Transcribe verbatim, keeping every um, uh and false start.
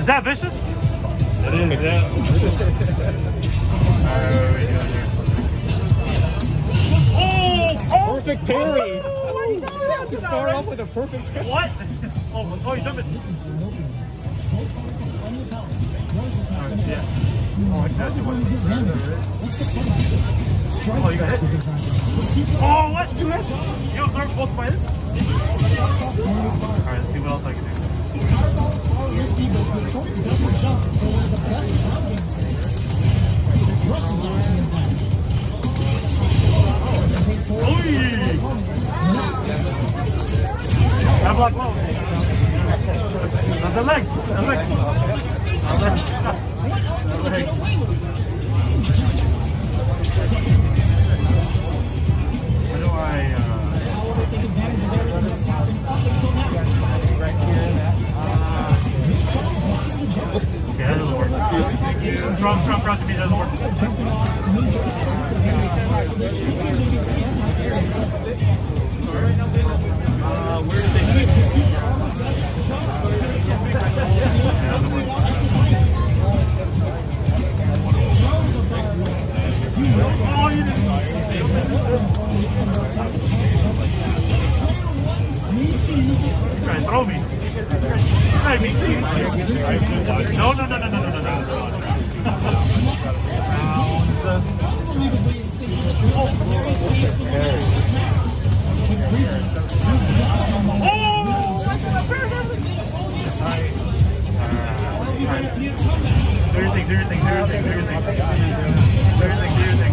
that vicious? It is, yeah. Alright, what are we doing here? Oh! Oh! Perfect parry! Oh my god! You start off with a perfect parry. What? Oh, oh, you jumped it. Alright, yeah. Oh, that's what. Oh, you got hit. Oh, what? Two hits? You absorbed both my hits? Alright, let's see what else I can do. Oh, I block low. The legs. The legs. The legs. The legs. How do I, uh... Okay, that doesn't work. Strong, strong cross to me doesn't work. Uh, where did they keep it? That doesn't work. Oh, you didn't. Try and throw me. Try me. No, no, no, no, no, no, no, no. Oh.